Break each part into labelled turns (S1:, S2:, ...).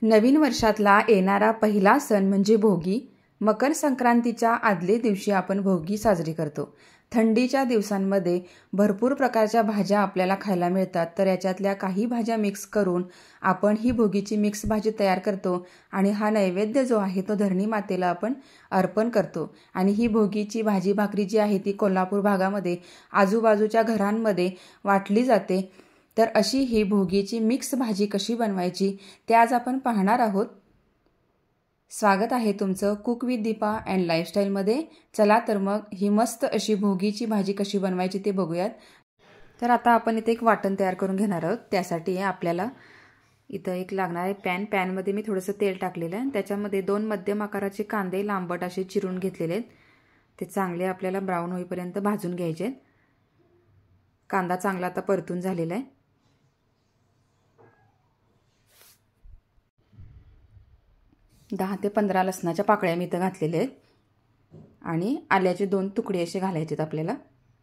S1: नवीन वर्षातला येणारा पहिला सण म्हणजे भोगी. मकर संक्रांतीच्या आदल्या दिवशी आपण भोगी साजरी करतो. थंडीच्या दिवसांमध्ये भरपूर प्रकारच्या भाज्या आपल्याला खायला मिळतात, तर याच्यातल्या काही भाज्या मिक्स करून आपण ही भोगीची मिक्स भाजी तयार करतो आणि हा नैवेद्य जो आहे तो धरणी मातेला आपण अर्पण करतो. आणि ही भोगीची भाजी भाकरी जी आहे ती कोल्हापूर भागामध्ये आजूबाजूच्या घरांमध्ये वाटली जाते. तर अशी ही भोगीची मिक्स भाजी कशी बनवायची ते आज आपण पाहणार आहोत. स्वागत आहे तुमचं कुक विथ दीपा अँड लाईफस्टाईलमध्ये. चला तर मग ही मस्त अशी भोगीची भाजी कशी बनवायची ते बघूयात. तर आता आपण इथे एक वाटण तयार करून घेणार आहोत. त्यासाठी आपल्याला इथं एक लागणार आहे पॅनमध्ये मी थोडंसं तेल टाकलेलं आहे. त्याच्यामध्ये 2 मध्यम आकाराचे कांदे लांबट असे चिरून घेतलेले आहेत. ते चांगले आपल्याला ब्राऊन होईपर्यंत भाजून घ्यायचे. कांदा चांगला आता परतून झालेला आहे. 10 ते 15 लसणाच्या पाकळ्या मी इथं घातलेल्या आहेत आणि आल्याचे 2 तुकडे असे घालायचे आहेत आपल्याला.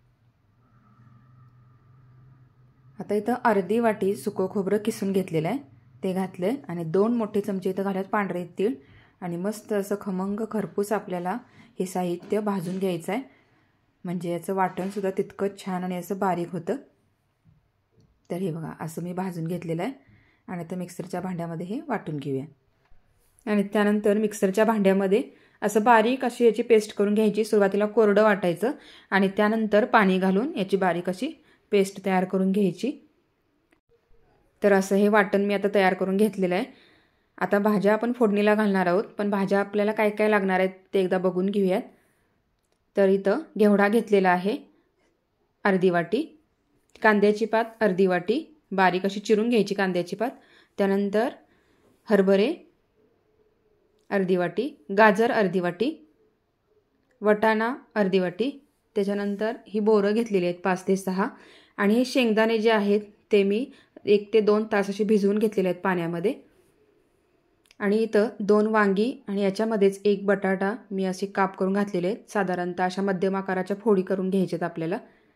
S1: आता इथं अर्धी वाटी सुकं खोबरं किसून घेतलेलं आहे, ते घातले आणि 2 मोठे चमचे इथं घालत पांढरे तीळ आणि मस्त असं खमंग खरपूस आपल्याला हे साहित्य भाजून घ्यायचं आहे. म्हणजे याचं वाटणसुद्धा तितकंच छान आणि असं बारीक होतं. तर हे बघा असं मी भाजून घेतलेलं आहे आणि आता मिक्सरच्या भांड्यामध्ये हे वाटून घेऊया. आणि त्यानंतर मिक्सरच्या भांड्यामध्ये असं बारीक अशी याची पेस्ट करून घ्यायची. सुरुवातीला कोरडं वाटायचं आणि त्यानंतर पाणी घालून याची बारीक अशी पेस्ट तयार करून घ्यायची. तर असं हे वाटण मी आता तयार करून घेतलेलं आहे. आता भाज्या आपण फोडणीला घालणार आहोत, पण भाज्या आपल्याला काय काय लागणार आहेत ते एकदा बघून घेऊयात. तर इथं घेवडा घेतलेला आहे अर्धी वाटी, कांद्याची पात अर्धी वाटी बारीक अशी चिरून घ्यायची कांद्याची पात. त्यानंतर हरभरे अर्धी वाटी, गाजर अर्धी वाटी, वटाणा अर्धी वाटी, त्याच्यानंतर ही बोरं घेतलेली आहेत 5 ते 6 आणि हे शेंगदाणे जे आहेत ते मी 1 ते 2 तास असे भिजवून घेतलेले आहेत पाण्यामध्ये. आणि इथं 2 वांगी आणि याच्यामध्येच 1 बटाटा मी असे काप करून घातलेले आहेत. साधारणतः अशा मध्यम आकाराच्या फोडी करून घ्यायच्यात आपल्याला.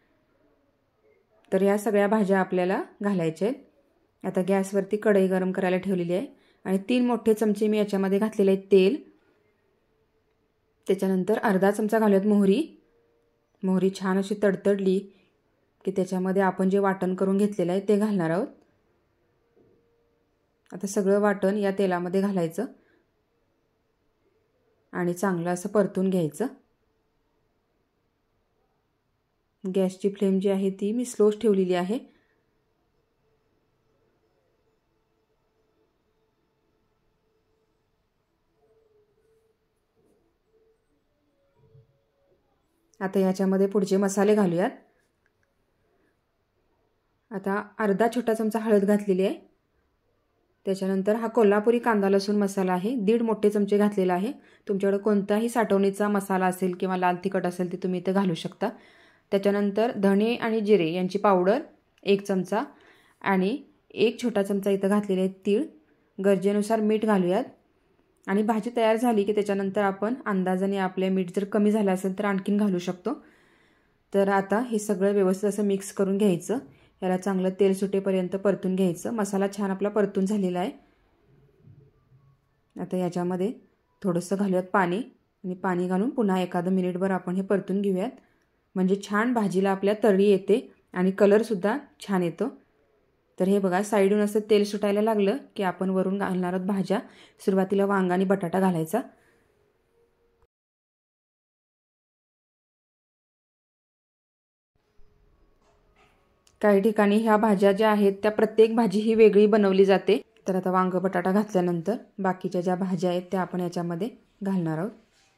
S1: तर या सगळ्या भाज्या आपल्याला घालायच्या आहेत. आता गॅसवरती कढई गरम करायला ठेवलेली आहे आणि 3 मोठे चमचे मी याच्यामध्ये घातलेले आहेत तेल. त्याच्यानंतर अर्धा चमचा घालूयात मोहरी. मोहरी छान अशी तडतडली की त्याच्यामध्ये आपण जे वाटण करून घेतलेलं आहे ते घालणार आहोत. आता सगळं वाटण या तेलामध्ये घालायचं आणि चांगलं असं परतून घ्यायचं. गॅसची फ्लेम जी आहे ती मी स्लोच ठेवलेली आहे. आता याच्यामध्ये पुढचे मसाले घालूयात. आता अर्धा छोटा चमचा हळद घातलेली आहे. त्याच्यानंतर हा कोल्हापुरी कांदा लसूण मसाला आहे 1.5 मोठे चमचे घातलेला आहे. तुमच्याकडे कोणताही साठवणीचा मसाला असेल किंवा लाल तिखट असेल ते तुम्ही इथे घालू शकता. त्याच्यानंतर धणे आणि जिरे यांची पावडर 1 चमचा आणि 1 छोटा चमचा इथं घातलेले आहेत तीळ. गरजेनुसार मीठ घालूयात. आणि भाजी तयार झाली की त्याच्यानंतर आपण अंदाजाने आपले मीठ जर कमी झालं असेल तर आणखीन घालू शकतो. तर आता हे सगळं व्यवस्थित असं मिक्स करून घ्यायचं. याला चांगलं तेल सुटेपर्यंत परतून घ्यायचं. मसाला छान आपला परतून झालेला आहे. आता याच्यामध्ये थोडंसं घालूयात पाणी आणि पाणी घालून पुन्हा एखादं मिनिटभर आपण हे परतून घेऊयात. म्हणजे छान भाजीला आपल्या तळी येते आणि कलरसुद्धा छान येतो. तर हे बघा साईडून असं तेल सुटायला लागलं की आपण वरून घालणार आहोत भाज्या. सुरुवातीला वांगा आणि बटाटा घालायचा. काही ठिकाणी ह्या भाज्या ज्या आहेत त्या प्रत्येक भाजी ही वेगळी बनवली जाते. तर आता वांग बटाटा घातल्यानंतर बाकीच्या ज्या भाज्या आहेत त्या आपण याच्यामध्ये घालणार आहोत.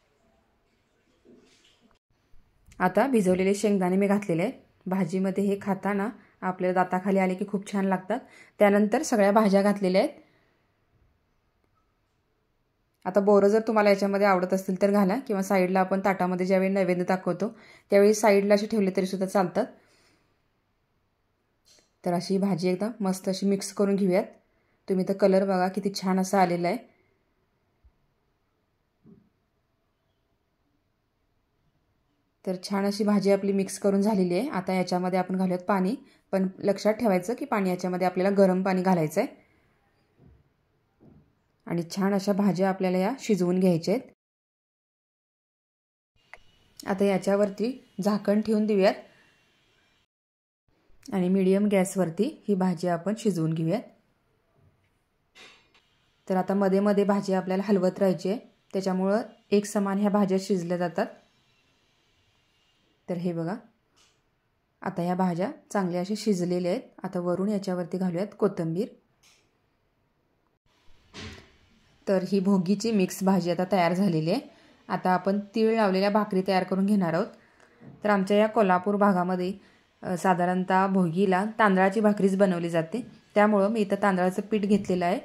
S1: आता भिजवलेले शेंगदाणे मी घातलेले आहेत. भाजीमध्ये हे खाताना आपल्या दाताखाली आले की खूप छान लागतात. त्यानंतर सगळ्या भाज्या घातलेल्या आहेत. आता बोरं जर तुम्हाला याच्यामध्ये आवडत असतील तर घाला किंवा साईडला आपण ताटामध्ये ज्यावेळी नैवेद्य दाखवतो त्यावेळी साईडला असे ठेवले तरीसुद्धा चालतात. तर अशी भाजी एकदम मस्त अशी मिक्स करून घेऊयात. तुम्ही तर कलर बघा किती छान असा आलेला आहे. तर छान अशी भाजी आपली मिक्स करून झालेली आहे. आता याच्यामध्ये आपण घालूयात पाणी. पण लक्षात ठेवायचं की पाणी याच्यामध्ये आपल्याला गरम पाणी घालायचं आहे. आणि छान अशा भाज्या आपल्याला या शिजवून घ्यायच्या आहेत। आता याच्यावरती झाकण ठेवून देऊयात आणि मीडियम गॅसवरती ही भाजी आपण शिजवून घेऊयात। तर आता मध्ये मध्ये भाजी आपल्याला हलवत राहायची आहे, त्याच्यामुळे एक समान ह्या भाज्या शिजल्या जातात। तर हे बघा, आता या भाज्या चांगल्या अशा शिजलेल्या आहेत। आता वरून याच्यावरती घालूयात कोथिंबीर। तर ही भोगीची मिक्स भाजी आता तयार झालेली आहे। आता आपण तीळ लावलेल्या भाकरी तयार करून घेणार आहोत। तर आमच्या या कोल्हापूर भागामध्ये साधारणतः भोगीला तांदळाची भाकरीच बनवली जाते, त्यामुळे मी इथं तांदळाचं पीठ घेतलेलं आहे।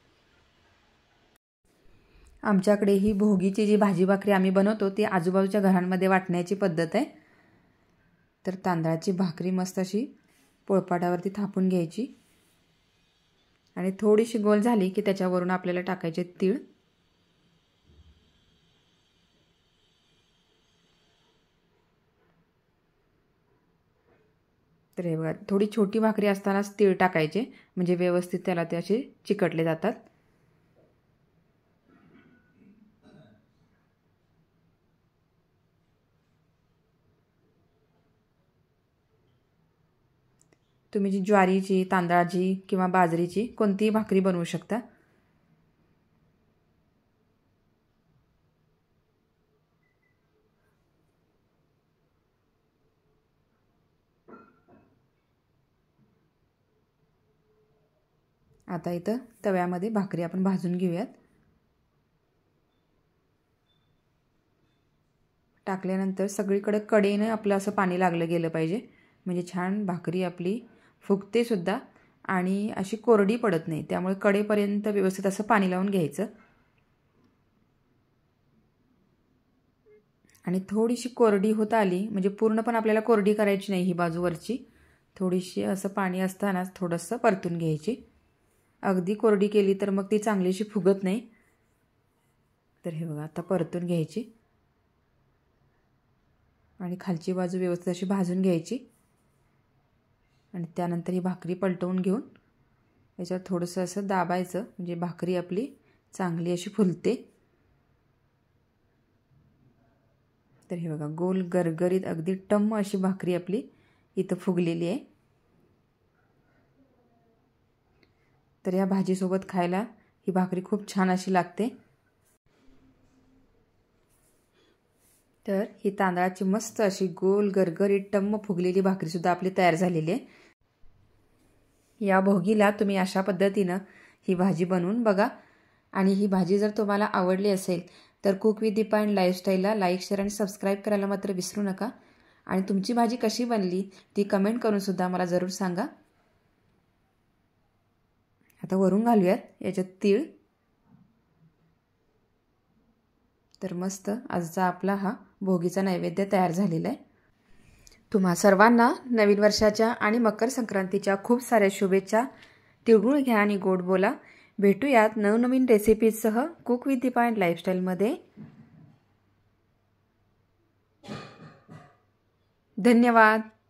S1: आमच्याकडे ही भोगीची जी भाजी भाकरी आम्ही बनवतो ती आजूबाजूच्या घरांमध्ये वाटण्याची पद्धत आहे। तर तांदळाची भाकरी मस्त अशी पोळपाटावरती थापून घ्यायची आणि थोडीशी गोल झाली की त्याच्यावरून आपल्याला टाकायचे तीळ। तर हे बघा, थोडी छोटी भाकरी असतानाच तीळ टाकायचे, म्हणजे व्यवस्थित त्याला ते असे चिकटले जातात। तुम्ही जी ज्वारीची, तांदळाची किंवा बाजरीची कोणतीही भाकरी बनवू शकता। आता इथं तव्यामध्ये भाकरी आपण भाजून घेऊयात। टाकल्यानंतर सगळीकडे कडेने आपलं असं पाणी लागलं गेलं पाहिजे, म्हणजे छान भाकरी आपली फुगते सुद्धा आणि अशी कोरडी पडत नाही। त्यामुळे कडेपर्यंत व्यवस्थित असं पाणी लावून घ्यायचं आणि थोडीशी कोरडी होत आली, म्हणजे पूर्ण पण आपल्याला कोरडी करायची नाही ही बाजूवरची, थोडीशी असं पाणी असतानाच थोडंसं परतून घ्यायची। अगदी कोरडी केली तर मग ती चांगलीशी फुगत नाही। तर हे बघा, आता परतून घ्यायची आणि खालची बाजू व्यवस्थित अशी भाजून घ्यायची आणि त्यानंतर ही भाकरी पलटवून घेऊन याच्यावर थोडंसं असं दाबायचं, म्हणजे भाकरी आपली चांगली अशी फुलते। तर हे बघा, गोल गरगरीत अगदी टम्म अशी भाकरी आपली इथं फुगलेली आहे। तर या भाजीसोबत खायला ही भाकरी खूप छान अशी लागते। तर ही तांदळाची मस्त अशी गोल गरगरीत टम्म फुगलेली भाकरीसुद्धा आपली तयार झालेली आहे। या भोगीला तुम्ही अशा पद्धतीनं ही भाजी बनवून बघा आणि ही भाजी जर तुम्हाला आवडली असेल तर कुक विथ दीपा अँड लाईफस्टाईलला लाईक, शेअर आणि सबस्क्राईब करायला मात्र विसरू नका। आणि तुमची भाजी कशी बनली ती कमेंट करून सुद्धा मला जरूर सांगा। आता वरून घालूयात याच्यात तीळ। तर मस्त आजचा आपला हा भोगीचा नैवेद्य तयार झालेला आहे। तुम्हा सर्वांना नवीन वर्षाच्या आणि मकर संक्रांतीच्या खूप साऱ्या शुभेच्छा। तिळगुळ घ्या आणि गोड बोला। भेटूयात नवनवीन रेसिपीजसह कुक विथ दीपा अँड लाईफस्टाईलमध्ये। धन्यवाद।